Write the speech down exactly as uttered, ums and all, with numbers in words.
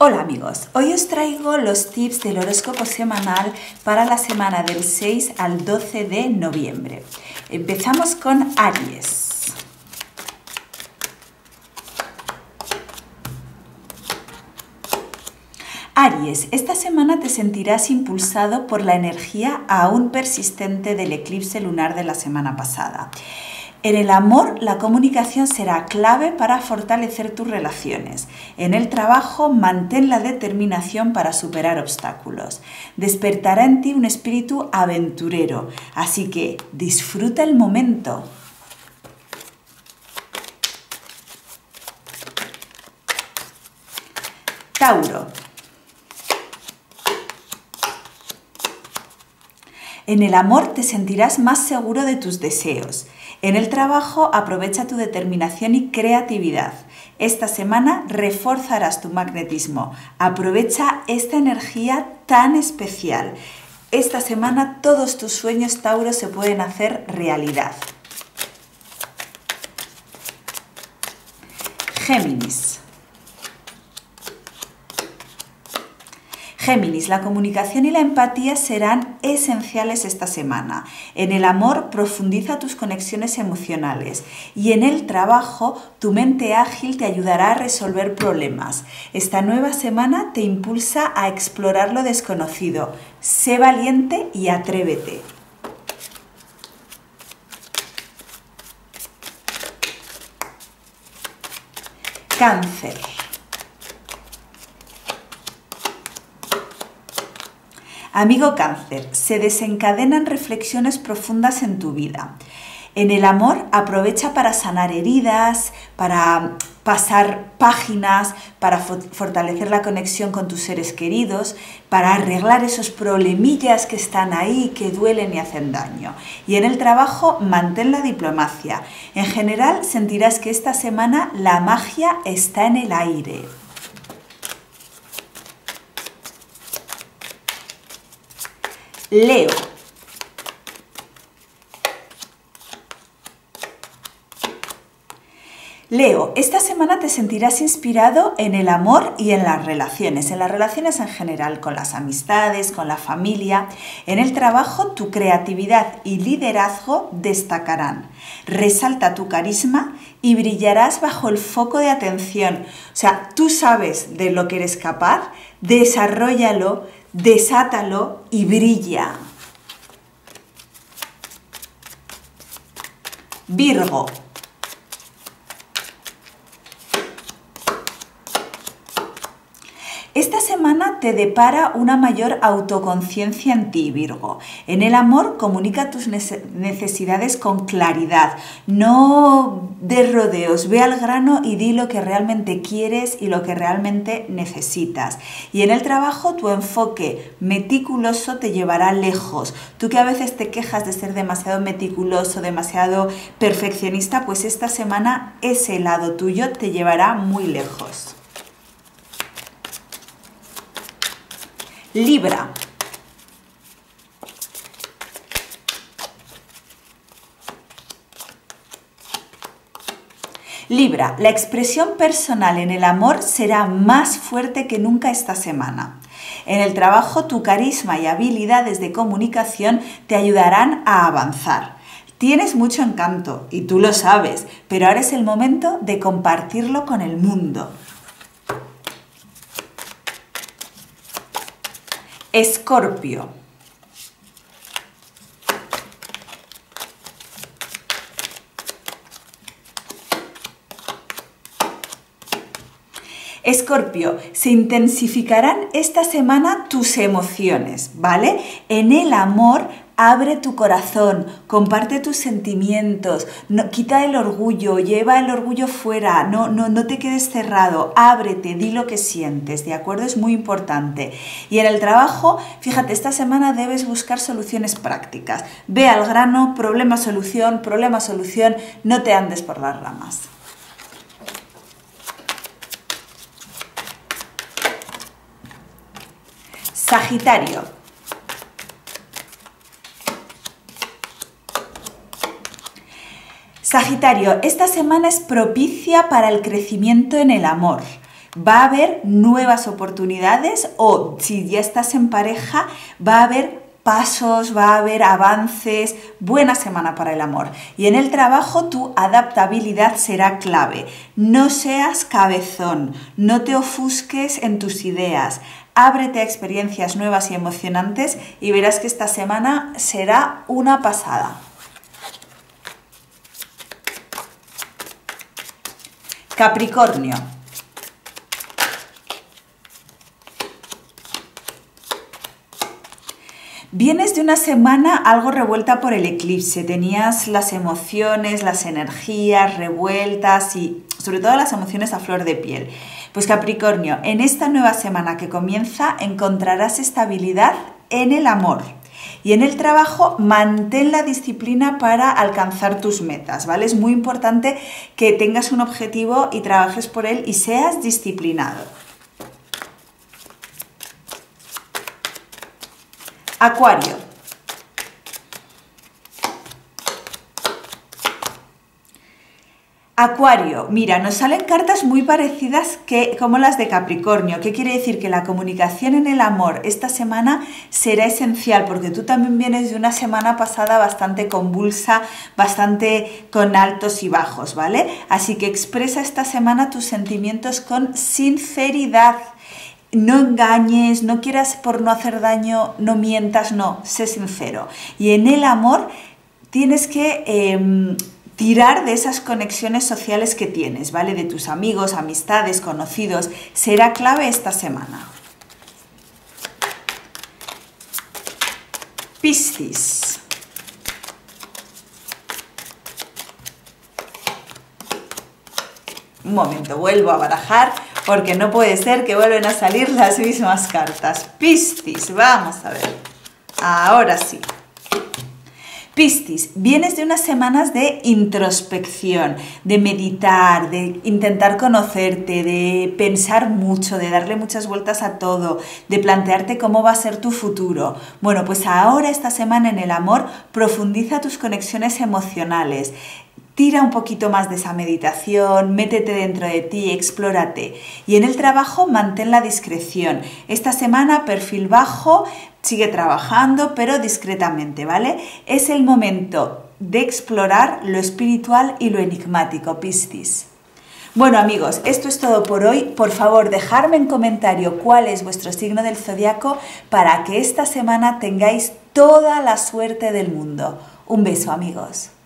Hola amigos, hoy os traigo los tips del horóscopo semanal para la semana del seis al doce de noviembre. Empezamos con Aries. Aries, esta semana te sentirás impulsado por la energía aún persistente del eclipse lunar de la semana pasada. En el amor, la comunicación será clave para fortalecer tus relaciones. En el trabajo, mantén la determinación para superar obstáculos. Despertará en ti un espíritu aventurero, así que disfruta el momento. Tauro. En el amor te sentirás más seguro de tus deseos. En el trabajo aprovecha tu determinación y creatividad. Esta semana reforzarás tu magnetismo. Aprovecha esta energía tan especial. Esta semana todos tus sueños, Tauro, se pueden hacer realidad. Géminis. Géminis, la comunicación y la empatía serán esenciales esta semana. En el amor, profundiza tus conexiones emocionales y en el trabajo, tu mente ágil te ayudará a resolver problemas. Esta nueva semana te impulsa a explorar lo desconocido. Sé valiente y atrévete. Cáncer. Amigo Cáncer, se desencadenan reflexiones profundas en tu vida. En el amor, aprovecha para sanar heridas, para pasar páginas, para fortalecer la conexión con tus seres queridos, para arreglar esos problemillas que están ahí, que duelen y hacen daño. Y en el trabajo, mantén la diplomacia. En general, sentirás que esta semana la magia está en el aire. Leo. Leo, esta semana te sentirás inspirado en el amor y en las relaciones, en las relaciones en general, con las amistades, con la familia. En el trabajo, tu creatividad y liderazgo destacarán. Resalta tu carisma y brillarás bajo el foco de atención. O sea, tú sabes de lo que eres capaz, desarróllalo, desátalo y brilla. Virgo. Esta semana te depara una mayor autoconciencia en ti, Virgo. En el amor, comunica tus necesidades con claridad. No des rodeos, ve al grano y di lo que realmente quieres y lo que realmente necesitas. Y en el trabajo, tu enfoque meticuloso te llevará lejos. Tú que a veces te quejas de ser demasiado meticuloso, demasiado perfeccionista, pues esta semana ese lado tuyo te llevará muy lejos. Libra. Libra, la expresión personal en el amor será más fuerte que nunca esta semana. En el trabajo, tu carisma y habilidades de comunicación te ayudarán a avanzar. Tienes mucho encanto y tú lo sabes, pero ahora es el momento de compartirlo con el mundo. Escorpio. Escorpio, se intensificarán esta semana tus emociones, ¿vale? En el amor, abre tu corazón, comparte tus sentimientos, no, quita el orgullo, lleva el orgullo fuera, no, no, no te quedes cerrado, ábrete, di lo que sientes, ¿de acuerdo? Es muy importante. Y en el trabajo, fíjate, esta semana debes buscar soluciones prácticas. Ve al grano, problema, solución, problema, solución, no te andes por las ramas. Sagitario. Sagitario, esta semana es propicia para el crecimiento en el amor. Va a haber nuevas oportunidades o si ya estás en pareja, va a haber pasos, va a haber avances, buena semana para el amor. Y en el trabajo tu adaptabilidad será clave. No seas cabezón, no te ofusques en tus ideas, ábrete a experiencias nuevas y emocionantes y verás que esta semana será una pasada. Capricornio. Vienes de una semana algo revuelta por el eclipse, tenías las emociones, las energías revueltas y sobre todo las emociones a flor de piel. Pues Capricornio, en esta nueva semana que comienza encontrarás estabilidad en el amor. Y en el trabajo, mantén la disciplina para alcanzar tus metas, ¿vale? Es muy importante que tengas un objetivo y trabajes por él y seas disciplinado. Acuario. Acuario, mira, nos salen cartas muy parecidas que, como las de Capricornio. ¿Qué quiere decir? Que la comunicación en el amor esta semana será esencial porque tú también vienes de una semana pasada bastante convulsa, bastante con altos y bajos, ¿vale? Así que expresa esta semana tus sentimientos con sinceridad. No engañes, no quieras por no hacer daño, no mientas, no, sé sincero. Y en el amor tienes que eh, tirar de esas conexiones sociales que tienes, ¿vale? De tus amigos, amistades, conocidos. Será clave esta semana. Piscis. Un momento, vuelvo a barajar porque no puede ser que vuelvan a salir las mismas cartas. Piscis, vamos a ver. Ahora sí. Piscis, vienes de unas semanas de introspección, de meditar, de intentar conocerte, de pensar mucho, de darle muchas vueltas a todo, de plantearte cómo va a ser tu futuro. Bueno, pues ahora esta semana en el amor profundiza tus conexiones emocionales. Tira un poquito más de esa meditación, métete dentro de ti, explórate. Y en el trabajo mantén la discreción. Esta semana perfil bajo, sigue trabajando, pero discretamente, ¿vale? Es el momento de explorar lo espiritual y lo enigmático, Piscis. Bueno amigos, esto es todo por hoy. Por favor, dejadme en comentario cuál es vuestro signo del zodiaco para que esta semana tengáis toda la suerte del mundo. Un beso amigos.